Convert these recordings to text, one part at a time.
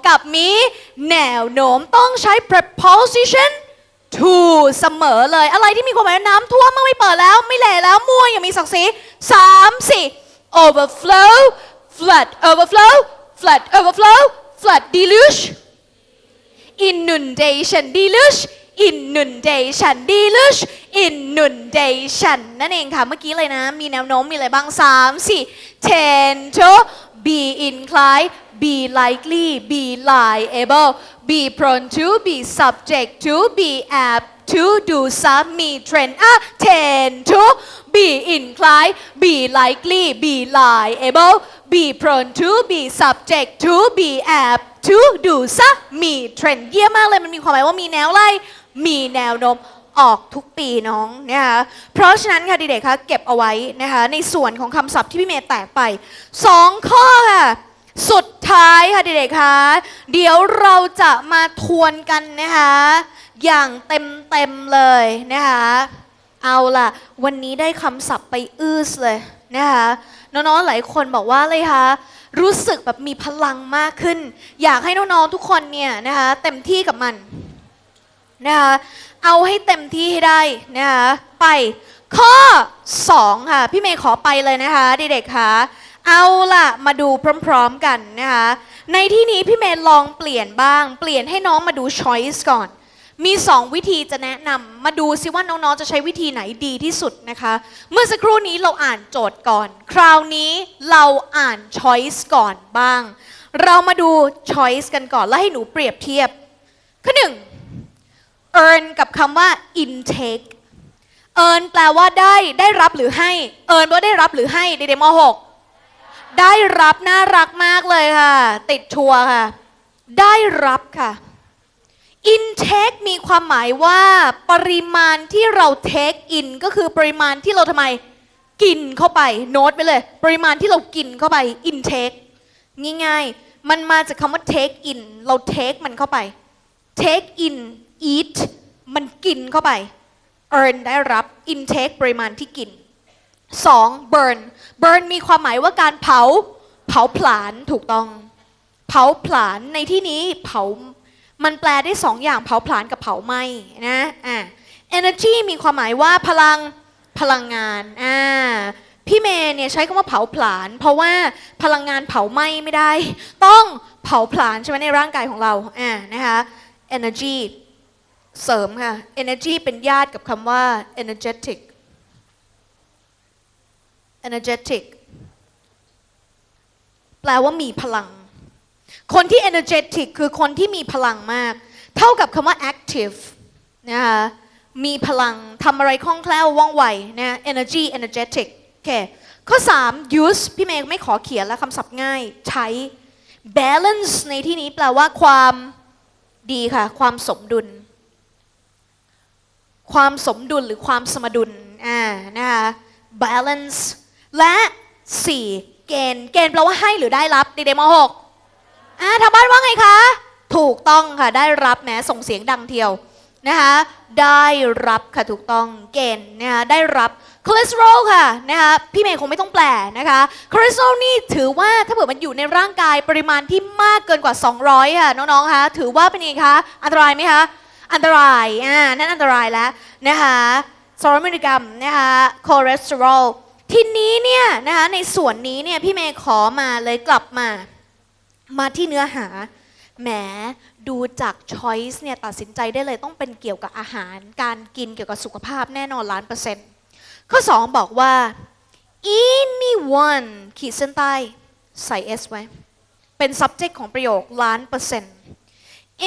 กับมีแนวโน้มต้องใช้ preposition to เสมอเลยอะไรที่มีความหมายน้ำท่วมไม่เปิดแล้วไม่แหล่แล้วมั่วยังมีศักดิ์ศรี3 4 overflow flood overflow flood overflow flood deluge inundation deluge inundation deluge inundation นั่นเองค่ะเมื่อกี้เลยนะมีแนวโน้มมีอะไรบ้าง3 4 tend to be inclined be likely be liable be prone to be subject to be apt to do some มี trend tend to be inclined be likely be liable be prone to be subject to be apt to do some มี trend เยี่ยมมากเลยมันมีความหมายว่ามีแนวไล่มีแนวโน้มออกทุกปีน้องนะคะเพราะฉะนั้นค่ะเด็กๆคะเก็บเอาไว้นะคะในส่วนของคำศัพท์ที่พี่เมย์แตกไป2ข้อค่ะสุดท้ายค่ะเด็กๆคะเดี๋ยวเราจะมาทวนกันนะคะอย่างเต็มๆเลยนะคะเอาล่ะวันนี้ได้คำศัพท์ไปเลยนะคะน้องๆหลายคนบอกว่าเลยคะรู้สึกแบบมีพลังมากขึ้นอยากให้น้องๆทุกคนเนี่ยนะคะเต็มที่กับมันนะคะเอาให้เต็มที่ให้ได้นะคะไปข้อ2ค่ะพี่เมย์ขอไปเลยนะคะเด็กๆค่ะเอาล่ะมาดูพร้อมๆกันนะคะในที่นี้พี่เมย์ลองเปลี่ยนบ้างเปลี่ยนให้น้องมาดู choice ก่อนมี2วิธีจะแนะนำมาดูซิว่าน้องๆจะใช้วิธีไหนดีที่สุดนะคะเมื่อสักครู่นี้เราอ่านโจทย์ก่อนคราวนี้เราอ่าน choice ก่อนบ้างเรามาดู choice กันก่อนแล้วให้หนูเปรียบเทียบข้อ1 earn กับคำว่า intake earn แปลว่าได้รับหรือให้ earn แปลว่าได้รับหรือให้เด็กๆม.6 ได้รับน่ารักมากเลยค่ะติดชัวร์ค่ะได้รับค่ะ intake มีความหมายว่าปริมาณที่เรา take in ก็คือปริมาณที่เราทำไมกินเข้าไปโน้ตไปเลยปริมาณที่เรากินเข้าไป intake ง่ายๆมันมาจากคำว่า take in เรา take มันเข้าไป take in eat มันกินเข้าไป earn ได้รับ intake ปริมาณที่กิน2 burn มีความหมายว่าการเผาผลาญถูกต้องเผาผลาญในที่นี้เผามันแปลได้2อย่างเผาผลาญกับเผาไหม้นะenergy มีความหมายว่าพลังงานพี่เมย์เนี่ยใช้คำว่าเผาผลาญเพราะว่าพลังงานเผาไหม้ไม่ได้ต้องเผาผลาญใช่ไหมในร่างกายของเรานะคะ energy เสริมค่ะ energy เป็นญาติกับคำว่า energetic แปลว่ามีพลังคนที่ energetic คือคนที่มีพลังมากเท่ากับคำว่า active นะคะมีพลังทำอะไรคล่องแคล่วว่องไวนะ energetic โอเคข้อ3 use พี่เมย์ไม่ขอเขียนแล้วคำศัพท์ง่ายใช้ balance ในที่นี้แปลว่าความดีค่ะความสมดุลหรือความสมดุลนะคะ balance และ4เกณฑ์แปลว่าให้หรือได้รับเด็กๆม.6 ทางบ้านว่าไงคะถูกต้องค่ะได้รับแหมส่งเสียงดังเทียวนะคะได้รับค่ะถูกต้องเกณฑ์นะคะได้รับคอเลสเตอรอลค่ะนะคะพี่เมย์คงไม่ต้องแปลนะคะคอเลสเตอรอลนี่ถือว่าถ้าเกิดมันอยู่ในร่างกายปริมาณที่มากเกินกว่า200ค่ะน้องๆคะถือว่าเป็นยังไงคะอันตรายไหมคะอันตรายนั่นอันตรายแล้วนะคะ200 มิลลิกรัมนะคะคอเลสเตอรอลทีนี้เนี่ยนะคะในส่วนนี้เนี่ยพี่เมย์ขอมาเลยกลับมาที่เนื้อหาแหมดูจาก choice เนี่ยตัดสินใจได้เลยต้องเป็นเกี่ยวกับอาหารการกินเกี่ยวกับสุขภาพแน่นอน100%ข้อ2บอกว่า anyone ขีดเส้นใต้ใส่ s ไว้เป็น subject ของประโยค100%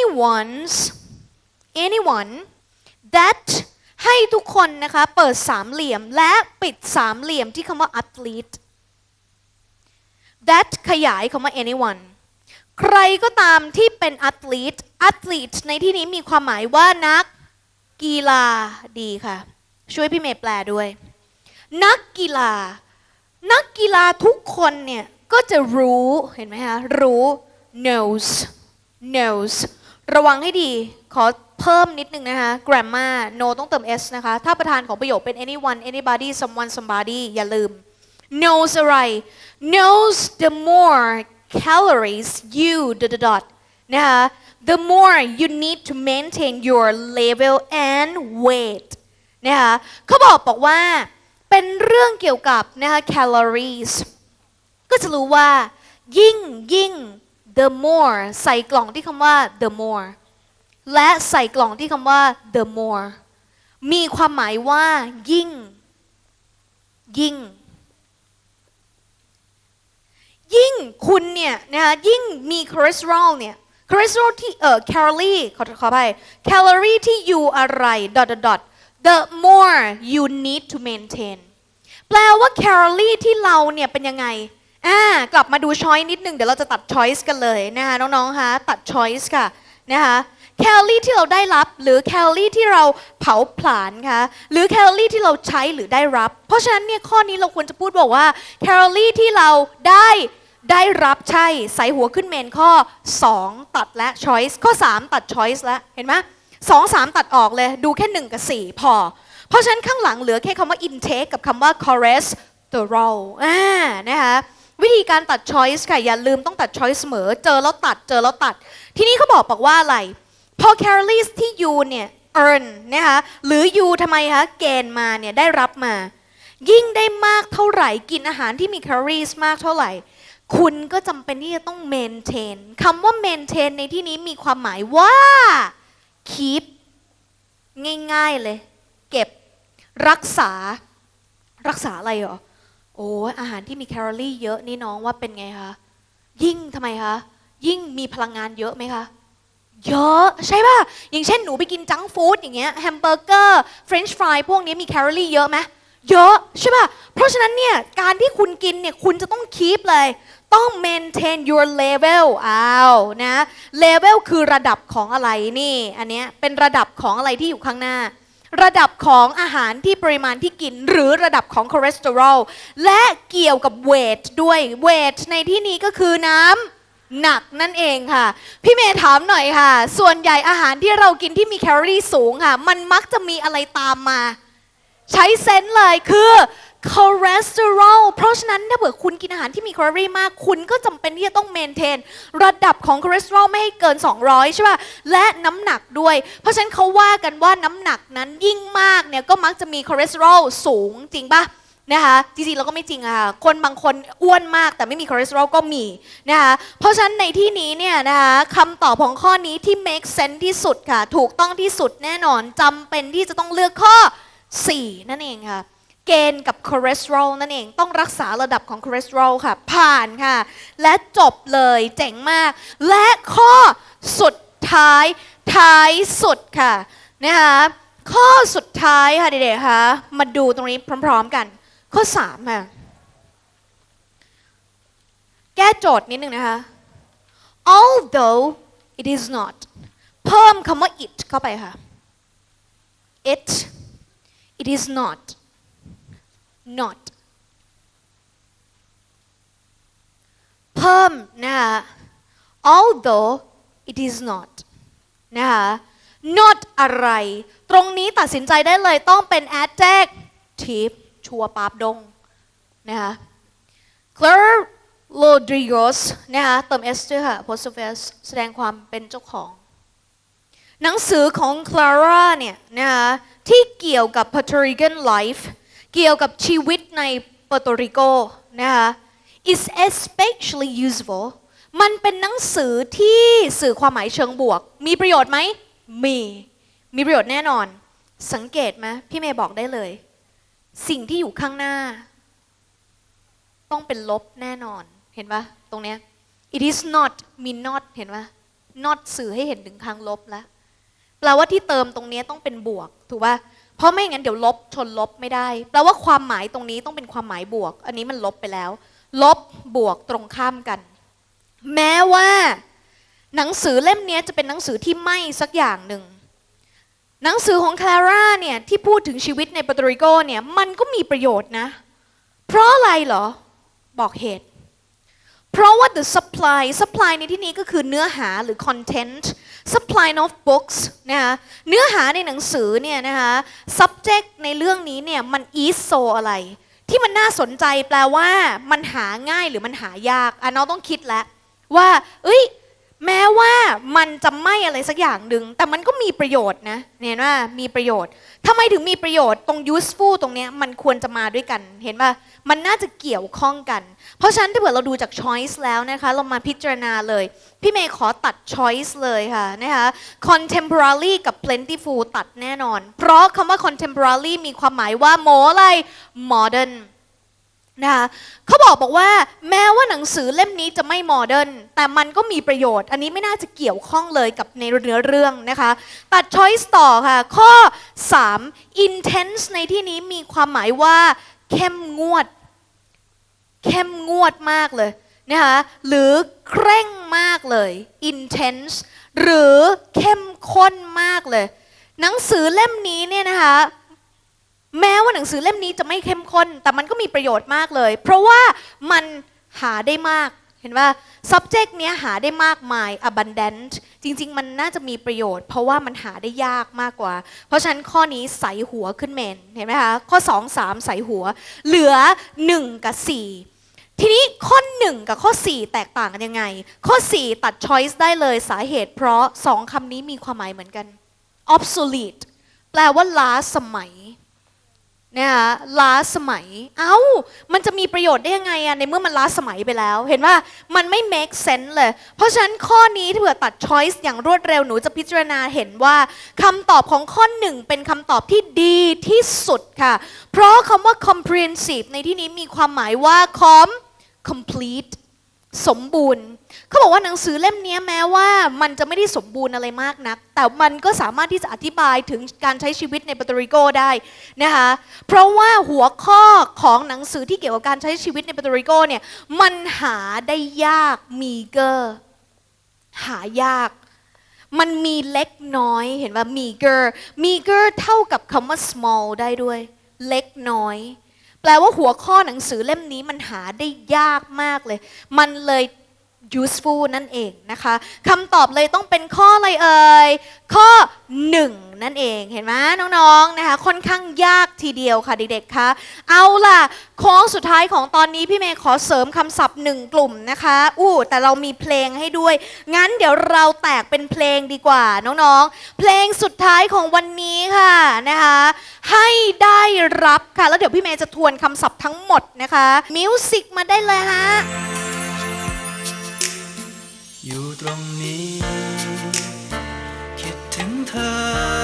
anyone that ให้ทุกคนนะคะเปิดสามเหลี่ยมและปิดสามเหลี่ยมที่คำว่า athlete that ขยายคำว่า anyone ใครก็ตามที่เป็น athlete ในที่นี้มีความหมายว่านักกีฬาดีค่ะช่วยพี่เมย์แปลด้วยนักกีฬาทุกคนเนี่ยก็จะรู้เห็นไหมคะรู้ knows ระวังให้ดีขอเพิ่มนิดนึงนะคะ grammar no ต้องเติม s นะคะถ้าประธานของประโยคเป็น anyone anybody someone somebody อย่าลืมknows อะไร knows the more calories you dot นะคะ the more you need to maintain your level and weight นะคะเขาบอกว่าเป็นเรื่องเกี่ยวกับนะคะ calories ก็จะรู้ว่ายิ่ง the more ใส่กล่องที่คำว่า the more และใส่กล่องที่คำว่า the more มีความหมายว่ายิ่งคุณเนี่ยนะคะยิ่งมีคอเลสเตอรอลเนี่ยคอเลสเตอรอลที่แคลอรี่ขออภัยแคลอรี่ที่อยู่อะไร the more you need to maintain แปลว่าแคลอรี่ที่เราเนี่ยเป็นยังไงกลับมาดูช้อยนิดนึงเดี๋ยวเราจะตัดช้อยส์กันเลยนะคะน้องๆคะตัดช้อยส์ค่ะนะคะแคลอรี่ที่เราได้รับหรือแคลอรี่ที่เราเผาผลาญค่ะหรือแคลอรี่ที่เราใช้หรือได้รับเพราะฉะนั้นเนี่ยข้อนี้เราควรจะพูดบอกว่าแคลอรี่ที่เราได้รับใช่ใส่หัวขึ้นเมนข้อ2ตัดและ choice ข้อ3ตัด choice แล้วเห็นไหม2 3ตัดออกเลยดูแค่1กับ4พอเพราะฉะนั้นข้างหลังเหลือแค่คำว่า intake กับคำว่า cholesterol นะคะวิธีการตัด choice ค่ะอย่าลืมต้องตัด choice เสมอเจอแล้วตัดทีนี้เขาบอกว่าอะไรพอ calories ที่ you เนี่ย earn นะคะหรือ you ทำไมคะเกณฑ์มาเนี่ยได้รับมายิ่งได้มากเท่าไหร่กินอาหารที่มี calories มากเท่าไหร่คุณก็จำเป็นที่จะต้อง maintain คำว่า maintain ในที่นี้มีความหมายว่า keep ง่ายๆเลยเก็บรักษาอะไรหรอโอ้อาหารที่มีแคลอรี่เยอะนี่น้องว่าเป็นไงคะยิ่งทำไมคะยิ่งมีพลังงานเยอะไหมคะเยอะใช่ป่ะอย่างเช่นหนูไปกินจังก์ฟู้ดอย่างเงี้ยแฮมเบอร์เกอร์เฟรนช์ฟรายพวกนี้มีแคลอรี่เยอะไหมเยอะใช่ป่ะเพราะฉะนั้นเนี่ยการที่คุณกินเนี่ยคุณจะต้อง keep เลยต้อง maintain your level นะ level คือระดับของอะไรนี่อันเนี้ยเป็นระดับของอะไรที่อยู่ข้างหน้าระดับของอาหารที่ปริมาณที่กินหรือระดับของคอเลสเตอรอลและเกี่ยวกับเวทด้วยเวทในที่นี้ก็คือน้ำหนักนั่นเองค่ะพี่เมย์ถามหน่อยค่ะส่วนใหญ่อาหารที่เรากินที่มีแคลอรี่สูงค่ะมันมักจะมีอะไรตามมาใช้เซนส์เลยคือคอเลสเตอรอลเพราะฉะนั้นถ้าเผื่อคุณกินอาหารที่มีแคลอรี่มากคุณก็จำเป็นที่จะต้องเมนเทนระดับของคอเลสเตอรอลไม่ให้เกิน200ใช่ป่ะและน้ำหนักด้วยเพราะฉะนั้นเขาว่ากันว่าน้ำหนักนั้นยิ่งมากเนี่ยก็มักจะมีคอเลสเตอรอลสูงจริงป่ะนะคะจริงๆเราก็ไม่จริงอะค่ะคนบางคนอ้วนมากแต่ไม่มีคอเลสเตอรอลก็มีนะคะเพราะฉะนั้นในที่นี้เนี่ยนะคะคำตอบของข้อนี้ที่ make sense ที่สุดค่ะถูกต้องที่สุดแน่นอนจำเป็นที่จะต้องเลือกข้อ4นั่นเองค่ะเกณฑ์กับคอเลสเตอรอลนั่นเองต้องรักษาระดับของคอเลสเตอรอลค่ะผ่านค่ะและจบเลยเจ๋งมากและข้อสุดท้ายสุดค่ะนะคะข้อสุดท้ายค่ะเด็กๆค่ะมาดูตรงนี้พร้อมๆกันข้อ3ค่ะแก้โจทย์นิดนึงนะคะ although it is not เพิ่มคำว่า it เข้าไปค่ะ it is not เพิ่มนะคะ although it is not นะคะ not อะไรตรงนี้ตัดสินใจได้เลยต้องเป็น adjective ชัวร์ปั๊บดงนะคะ Claire Rodriguez นะคะเติม s ด้วยค่ะ apostrophe s แสดงความเป็นเจ้าของหนังสือของ Clara เนี่ยนะคะที่เกี่ยวกับ Puerto Rican life เกี่ยวกับชีวิตในเปอร์โตริโกนะคะ is especially useful มันเป็นหนังสือที่สื่อความหมายเชิงบวกมีประโยชน์ไหมมีประโยชน์แน่นอนสังเกตไหมพี่เมย์บอกได้เลยสิ่งที่อยู่ข้างหน้าต้องเป็นลบแน่นอนเห็นปะตรงเนี้ย it is not มี not เห็นปะ not สื่อให้เห็นถึงทางลบแล้วแปลว่าที่เติมตรงนี้ต้องเป็นบวกถูกปะเพราะไม่งั้นเดี๋ยวลบชนลบไม่ได้แปลว่าความหมายตรงนี้ต้องเป็นความหมายบวกอันนี้มันลบไปแล้วลบบวกตรงข้ามกันแม้ว่าหนังสือเล่มนี้จะเป็นหนังสือที่ไม่สักอย่างหนึ่งหนังสือของคลาร่าเนี่ยที่พูดถึงชีวิตในเปอร์โตริโกเนี่ยมันก็มีประโยชน์นะเพราะอะไรเหรอบอกเหตุเพราะว่า the supply ในที่นี้ก็คือเนื้อหาหรือ content supply of books นะคะเนื้อหาในหนังสือเนี่ยนะคะ subject ในเรื่องนี้เนี่ยมัน is so อะไรที่มันน่าสนใจแปลว่ามันหาง่ายหรือมันหายากน้องต้องคิดแล้วว่าเอ้ยแม้ว่ามันจะไม่อะไรสักอย่างหนึ่งแต่มันก็มีประโยชน์นะเห็นว่ามีประโยชน์ทำไมถึงมีประโยชน์ตรง useful ตรงเนี้ยมันควรจะมาด้วยกันเห็นป่ะมันน่าจะเกี่ยวข้องกันเพราะฉะนั้นถ้าเกิดเราดูจาก choice แล้วนะคะเรามาพิจารณาเลยพี่เมย์ขอตัด choice เลยค่ะนะคะ contemporary กับ plentiful ตัดแน่นอนเพราะคำว่า contemporary มีความหมายว่าโมอะไร modernนะคะเขาบอกว่าแม้ว่าหนังสือเล่มนี้จะไม่โมเดิร์นแต่มันก็มีประโยชน์อันนี้ไม่น่าจะเกี่ยวข้องเลยกับในเนื้อเรื่องนะคะตัด choice ต่อค่ะข้อ 3 intense ในที่นี้มีความหมายว่าเข้มงวดมากเลยนะคะหรือเคร่งมากเลย intense หรือเข้มข้นมากเลยหนังสือเล่มนี้เนี่ยนะคะแม้ว่าหนังสือเล่มนี้จะไม่เข้มข้นแต่มันก็มีประโยชน์มากเลยเพราะว่ามันหาได้มากเห็นว่า subject เนี้ยหาได้มากมาย abundant จริงๆมันน่าจะมีประโยชน์เพราะว่ามันหาได้ยากมากกว่าเพราะฉะนั้นข้อนี้ใส่หัวขึ้นเมนเห็นไหมคะข้อ 2 3 ใส่หัวเหลือ1กับ4ทีนี้ข้อ1กับข้อ4แตกต่างกันยังไงข้อ4ตัด choice ได้เลยสาเหตุเพราะ2คำนี้มีความหมายเหมือนกัน obsolete แปลว่าล้าสมัยนะคะล้าสมัยมันจะมีประโยชน์ได้ยังไงในเมื่อมันล้าสมัยไปแล้วเห็นว่ามันไม่ make sense เลยเพราะฉะนั้นข้อนี้ถ้าเผื่อตัด choice อย่างรวดเร็วหนูจะพิจารณาเห็นว่าคำตอบของข้อ1เป็นคำตอบที่ดีที่สุดค่ะเพราะคำว่า comprehensive ในที่นี้มีความหมายว่า complete สมบูรณ์เขาบอกว่าหนังสือเล่มนี้แม้ว่ามันจะไม่ได้สมบูรณ์อะไรมากนักแต่มันก็สามารถที่จะอธิบายถึงการใช้ชีวิตในปาโตริโกได้นะคะเพราะว่าหัวข้อของหนังสือที่เกี่ยวกับการใช้ชีวิตในปาโตริโกเนี่ยมันหาได้ยากมีเกอร์หายากมันมีเล็กน้อยเห็นว่ามีเกอร์เท่ากับคำว่า small ได้ด้วยเล็กน้อยแปลว่าหัวข้อหนังสือเล่มนี้มันหาได้ยากมากเลยมันเลย useful นั่นเองนะคะคำตอบเลยต้องเป็นข้ออะไรเอ่ยข้อ1นั่นเองเห็นไหมน้องๆนะคะค่อนข้างยากทีเดียวค่ะเด็กๆคะเอาล่ะโค้งสุดท้ายของตอนนี้พี่เมย์ขอเสริมคำศัพท์1กลุ่มนะคะแต่เรามีเพลงให้ด้วยงั้นเดี๋ยวเราแตกเป็นเพลงดีกว่าน้องๆเพลงสุดท้ายของวันนี้ค่ะนะคะให้ได้รับค่ะแล้วเดี๋ยวพี่เมย์จะทวนคำศัพท์ทั้งหมดนะคะมิวสิกมาได้เลยฮะอยู่ตรงนี้คิดถึงเธอ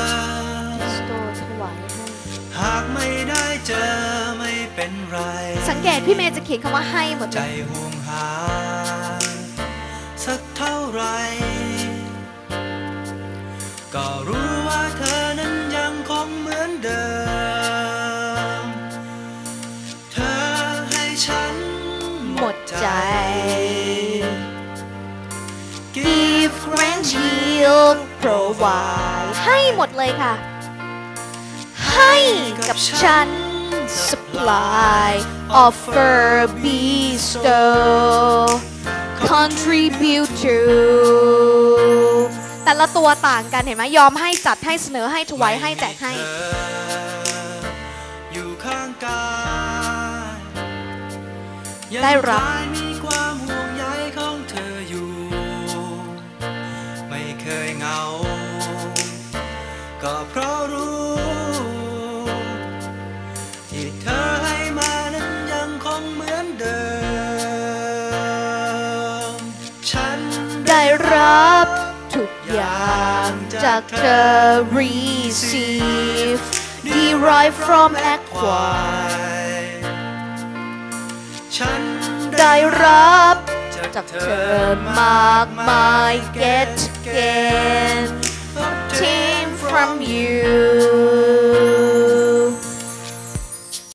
หากไม่ได้เจอไม่เป็นไรสังเกตพี่เมย์จะเขียนคำว่าให้หมดใจห่วงหาสักเท่าไรก็รู้ว่าเธอนั้นยังคงเหมือนเดิมเธอให้ฉันหมดใจ Give grant yield provide ให้หมดเลยค่ะให้กับฉัน supply offer bestow contribute to แต่ละตัวต่างกันเห็นไหมยอมให้จัดให้เสนอให้ถวายให้แจกให้อยู่ข้างกายได้รับมีความห่วงใยของเธออยู่ไม่เคยเหงาก็เพราะรู้ที่เธอให้มานั้นยังคงเหมือนเดิมฉันได้รับทุกอย่างจากเธอ receive derive from acquire ฉันได้รับจากเธอมากมาย get gain